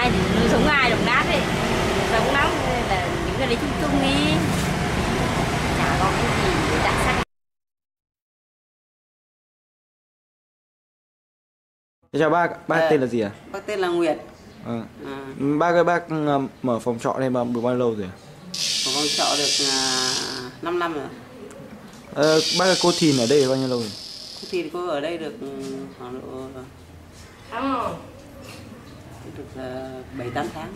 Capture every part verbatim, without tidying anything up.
ai thì nuôi sống ai đồng nát ấy, sống lắm nên là những cái đấy chung chung đi, chả có cái gì đặc sắc. Chào bác, bác Ờ, tên là gì à? bác tên là Nguyệt. Ờ. À, Bác ơi, bác ờ, mở phòng trọ này mà được bao lâu rồi à? ở phòng trọ được uh, 5 năm rồi. Ờ, bác ơi, cô Thìn ở đây bao nhiêu lâu rồi? Thì cô ở đây được khoảng độ được uh, bảy tám tháng.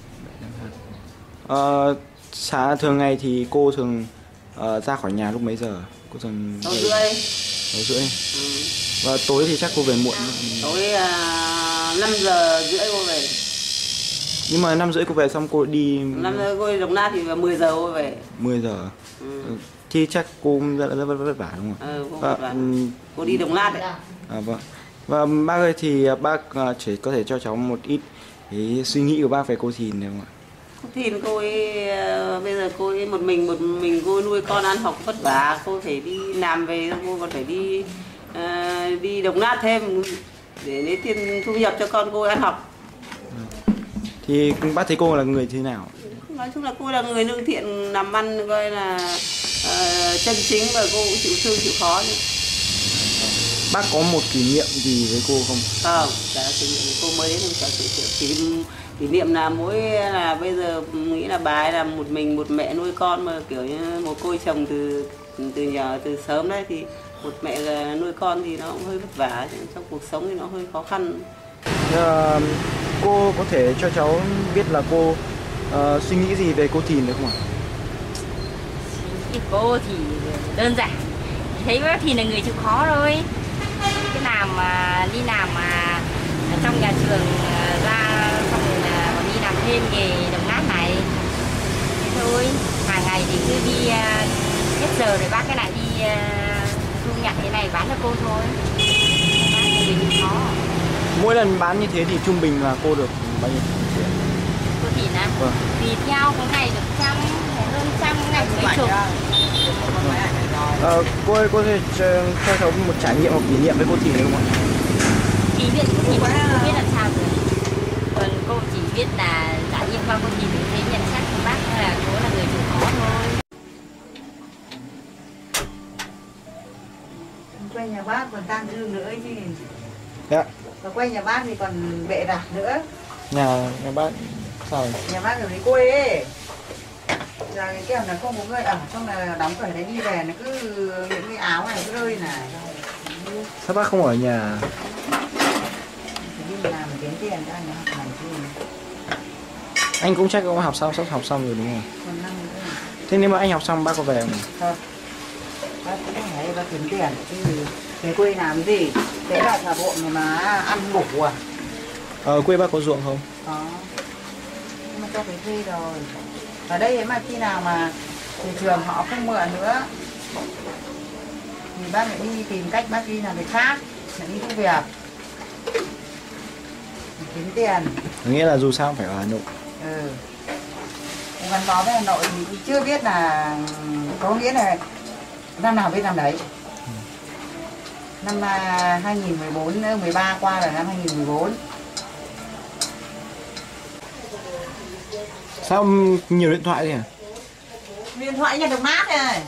Ờ, sáng thường ngày thì cô thường ờ, ra khỏi nhà lúc mấy giờ? Cô thường Sáu rưỡi. sáu rưỡi. Ừ. Và tối thì chắc cô về muộn. Tối uh, năm giờ rưỡi cô về. Nhưng mà năm rưỡi cô về xong cô đi Năm giờ cô đi Đồng Nai thì mười giờ cô về. mười giờ. Ừ. Ừ. Thì chắc cô cũng rất là vất vất vả đúng không? Ừ, cô, Và, và, ừm, cô đi Đồng Nai đấy. à, vâng. Và bác ơi thì bác ờ, chỉ có thể cho cháu một ít cái suy nghĩ của bác về cô Thìn được không ạ? Cô Thìn cô ấy uh, bây giờ cô ấy một mình một mình cô ấy nuôi con ăn học vất vả, cô phải đi làm về cô còn phải đi uh, đi Đồng Nai thêm để lấy tiền thu nhập cho con cô ấy ăn học. Thì bác thấy cô là người thế nào? Nói chung là cô là người lương thiện, làm ăn coi là uh, chân chính và cô cũng chịu thương chịu khó. Bác có một kỷ niệm gì với cô không? Không, đã kỷ niệm cô mới đến thì chả kỷ niệm kỷ, kỷ niệm là mỗi là bây giờ nghĩ là bà ấy là một mình một mẹ nuôi con mà kiểu như một cô chồng từ từ nhỏ từ sớm đấy thì một mẹ nuôi con thì nó cũng hơi vất vả trong cuộc sống thì nó hơi khó khăn. À, cô có thể cho cháu biết là cô uh, suy nghĩ gì về cô Thìn được không ạ? Thì cô thì đơn giản, thấy bác thì là người chịu khó thôi, cái làm mà đi làm mà ở trong nhà trường ra xong rồi là còn đi làm thêm nghề đồng nát này thế thôi, hàng ngày thì cứ đi uh, hết giờ rồi bác cái lại đi uh, thu nhặt thế này bán cho cô thôi, bác là người chịu khó. Mỗi lần bán như thế thì trung bình là cô được bao nhiêu tiền? Cô thì nè, Vâng. tùy theo, có ngày được trăm, hơn trăm, ngày mấy chục. Ờ, cô ơi, cô thể cho, cho cháu một trải nghiệm hoặc kỷ niệm với cô Thìn được không ạ? Kỷ niệm cô thì không biết làm sao rồi, còn cô chỉ biết là trải nghiệm qua cô thì thấy nhận xét của bác là cô là người chịu khó thôi. Quay nhà bác còn tang thương nữa chứ. Dạ. Và quay nhà bác thì còn bệ rạc nữa. Nhà nhà bác sao rồi? Nhà bác ở dưới quê ấy. Giờ cái kèo là không có người ở, xong là đóng cửa đấy đi về nó cứ những cái áo này cứ rơi này. Sao bác không ở nhà? Thì đi làm kiếm tiền cho anh học hành chứ. Anh cũng chắc cũng học xong, sắp học xong rồi đúng không? Còn năm nữa. Thế nếu mà anh học xong bác có về không? Không. Bác cũng phải bác kiếm tiền chứ. Về quê làm cái gì? Thế là thả bộ mà ăn ngủ à? Ờ, quê bác có ruộng không? Có. Nhưng mà cho phải thuê rồi. Ở đây mà khi nào mà thị trường họ không mượn nữa thì bác lại đi tìm cách bác đi làm việc khác, lại đi công việc để kiếm tiền. Nghĩa là dù sao cũng phải ở Hà Nội. Ừ. Gắn bó với Hà Nội thì cũng chưa biết là có nghĩa là năm nào biết năm đấy. Năm hai nghìn mười bốn, mười ba qua là năm hai nghìn mười bốn. Sao nhiều điện thoại thế hả? Điện thoại nhà Đồng Nát này.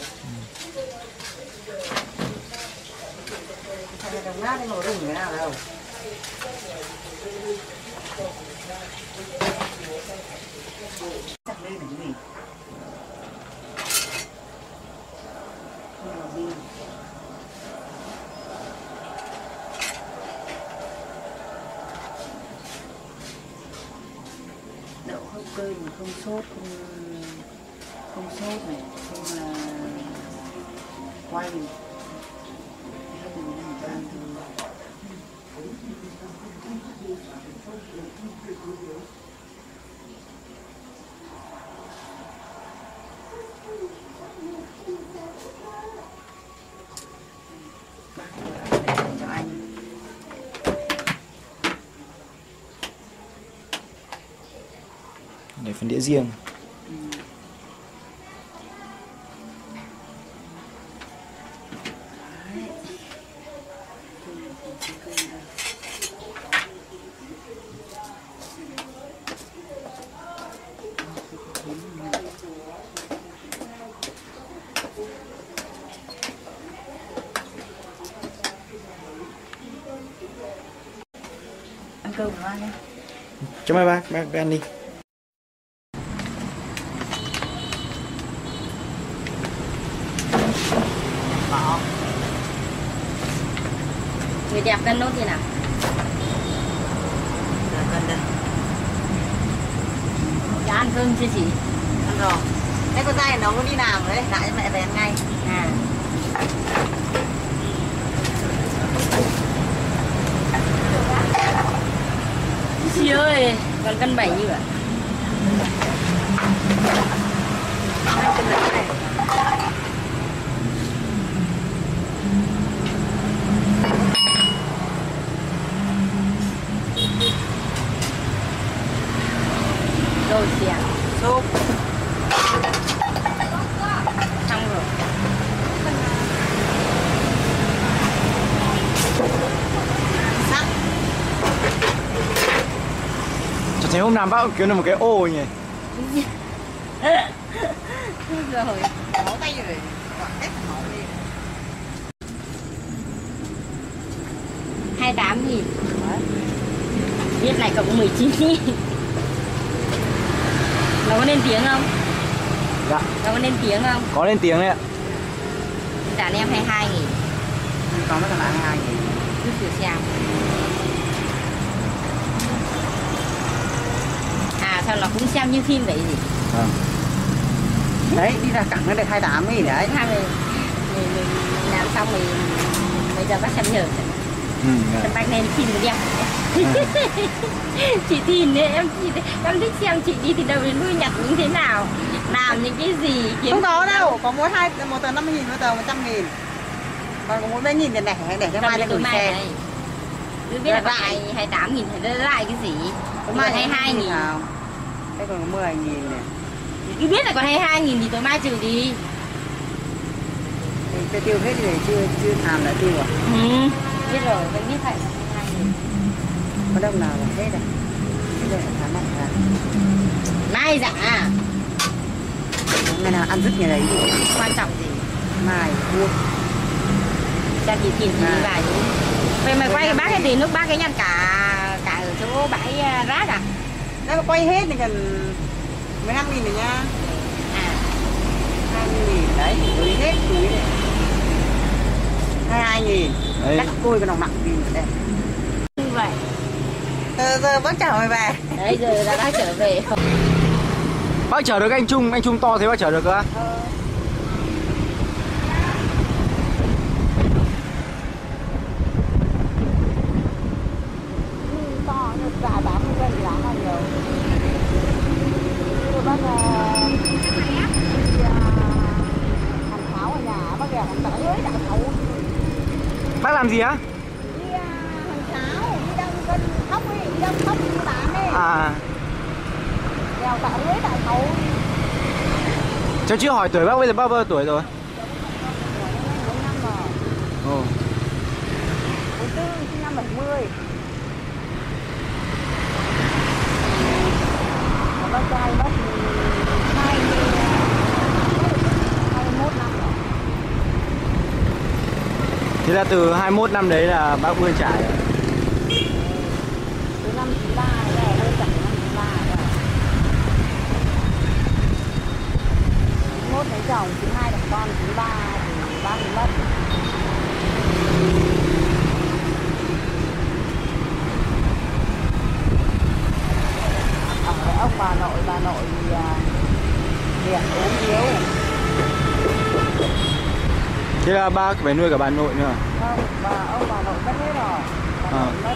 Nhà Đồng Nát thì ngồi đừng thế nào đâu. Chắc đây là cái gì? Đây là gì? Đậu hấp cây mà không sốt, không không sốt này, không là quay. Cho anh. Để phần đĩa riêng. ba nhé. Cho mời bác, bác, bác ăn đi. Bỏ. Người đẹp cân nốt như nào? Rồi, cần đây. Đã ăn cơm chưa chị? Ăn rồi. Thế con trai nó có đi làm đấy, lại cho mẹ về ăn ngay. À. Chị ơi, còn cân bảy như vậy. Hai cân đấy này. Rồi xèo. Súp. Xong rồi. Sắc. Cho thấy hôm nào bác kiếm được một cái ô nhỉ? Rồi. Máu tay rồi. Quảng hết cả máu đi. hai mươi tám nghìn. Biết này cộng mười chín nghìn. Nó có lên tiếng không? Dạ. Nó có lên tiếng không? Có lên tiếng đấy ạ. Trả em hai mươi hai nghìn. Có mấy thằng lại hai mươi hai nghìn. Cứ thử xem. À sao nó cũng xem như phim vậy gì? Vâng. Đấy, đi ra cẳng nó được hai mươi tám nghìn đấy. Hai mình, mình, mình làm xong mình bây giờ bác xem nhờ. Ừ, dạ. Bác nên phim được đẹp. Chị tin đấy, em chị, em thích xem chị đi thì đâu đến nuôi nhặt những thế nào, làm những cái gì kiếm Không có đâu, có mỗi hai một tờ năm mươi nghìn, một tờ một trăm nghìn. Còn có mỗi mấy nghìn tiền này để cho mai lên gửi xe. Cứ biết là lại hai mươi tám nghìn thì lại cái gì? Tối Mai mai hai mươi hai nghìn. Đây còn có mười nghìn này. Cứ biết là còn hai mươi hai nghìn thì tối mai trừ đi. Thì tiêu hết rồi, chưa chưa hàm đã tiêu à? Ừ, biết rồi, vẫn biết phải hai mươi hai nghìn. Có đông nào là hết rồi. Bây giờ tháng này là Mai dạ. ngày nào ăn dứt ngày đấy. Quan trọng gì? Mai mua. Ra thì tiền thì À. đi vài chứ. Vậy mày quay bác cái tiền nước bác cái nhặt cả cả ở chỗ bãi rác à? Nếu mà quay hết thì cần mười lăm nghìn rồi nha. À, hai mươi nghìn đấy, túi hết túi này. hai mươi hai nghìn. Đấy. Cắt côi cái đồng nặng gì đây. như vậy. Giờ, giờ bác chào mày về. Đấy giờ đã bác trở về. Bác chở được anh Trung, anh Trung to thế bác chở được cơ á? Ờ. To như dài tám mươi cân thì đáng là nhiều. Rồi bác đi hàng tháo ở nhà bác kìa hàng tỏi ới đã thấu. Bác làm gì á? Đi hàng tháo, đi đông cân thóc ấy, đi đông thóc đi bán ấy. À, Đèo tỏi ới đã thấu. cháu chưa hỏi tuổi bác bây giờ bao bao tuổi rồi? bốn năm rồi. Ồ. bốn tư, sinh năm bảy mươi. Và bác trai bác hai mươi mốt năm rồi. Thế là từ hai mươi mốt năm đấy là bác vươn trải rồi. Từ năm chín ba rồi, hơi chẳng năm chín ba rồi. chín mốt lấy chồng, chín hai đẻ con, chín ba thì ba mình mất. Ở ông bà nội, bà nội thì điện ốm yếu. Thế là bác phải nuôi cả bà nội nữa. Không, bà ông bà nội mất hết rồi. Bà À. nội mất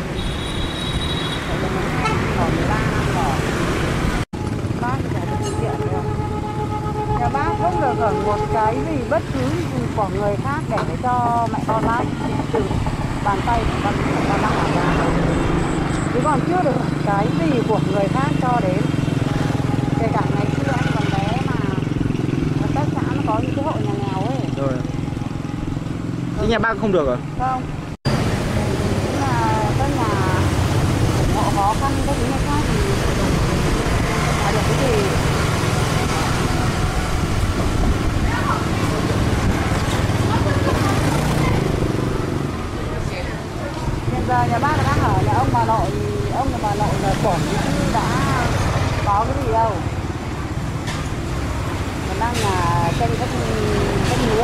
còn mười ba năm rồi. Bác thì phải thực hiện được. Nhà bác không được hưởng một cái gì bất cứ gì của người khác để cho mẹ con bác từ bàn tay của con con bác làm ra. Chứ còn chưa được cái gì của người khác cho đến. Kể cả ngày xưa anh còn bé mà các xã nó có những cái hộ nhà nghèo ấy. Rồi. Thế nhà bác không được à? Không. Nhưng mà các nhà họ khó khăn các thứ này khác thì họ được cái gì. Hiện giờ nhà bác đang ở nhà ông bà nội, ông bổn chứ đã có cái gì đâu. Còn đang là tranh các các lứa.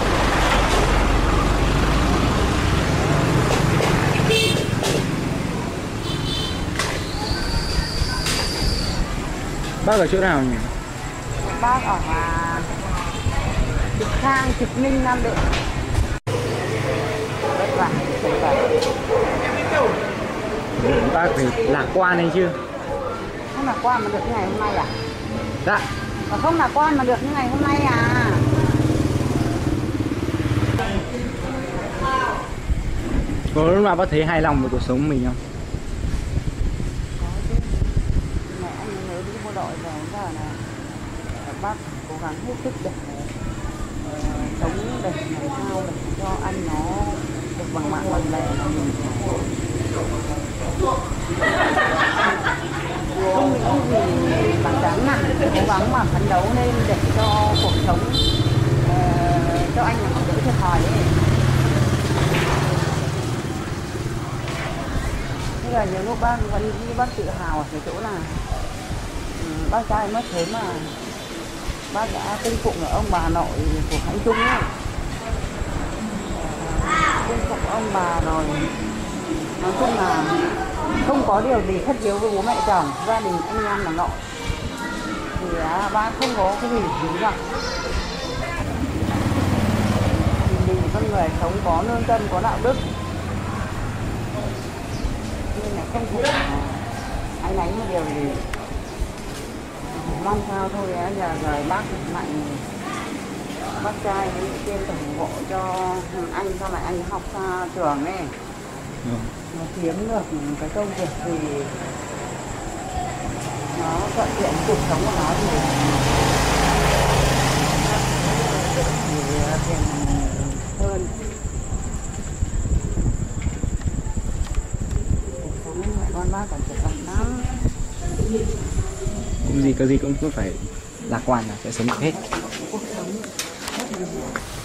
Bác ở chỗ nào nhỉ? Bác ở à, Trực Khang, Trực Ninh, Nam Định. Vất vả, vất vả. Bác phải lạc quan hay chưa? Không lạc quan mà được như ngày hôm nay à? Dạ. Mà không lạc quan mà được như ngày hôm nay à? Có lúc nào bác thấy hài lòng với cuộc sống của mình không? Có chứ. Mẹ anh nhớ đi bộ đội về giờ này bác cố gắng hết sức để uh, sống để làm sao để cho anh nó được bằng mạng bằng lề là mình không những gì bằng đáng nặng cố gắng mà phấn đấu lên để cho cuộc sống uh, cho anh nó đỡ thiệt thòi ấy. Thế là nhiều lúc bác vẫn nghĩ bác tự hào ở cái chỗ là ừ, bác trai mất thế mà bác đã cung phụng ở ông bà nội của Khánh Trung ấy, cung phụng ông bà rồi, nói chung là không có điều gì thất yếu với bố mẹ chồng, gia đình anh em là nội thì à, bác không có cái gì đúng rồi. Thì mình con người sống có lương tâm, có đạo đức nên là không thể anh ấy một điều gì. Mong sao thôi á, giờ rồi bác mạnh bác trai với trên ủng hộ cho anh, sau này anh học xa trường ấy, Ừ. nó kiếm được cái công việc thì nó thuận tiện cuộc sống của nó thì thì tiền hơn. Cuộc sống mẹ con bác còn trẻ con lắm. Cũng gì có gì cũng cứ phải lạc quan là sẽ sống được hết. Cuộc sống rất nhiều.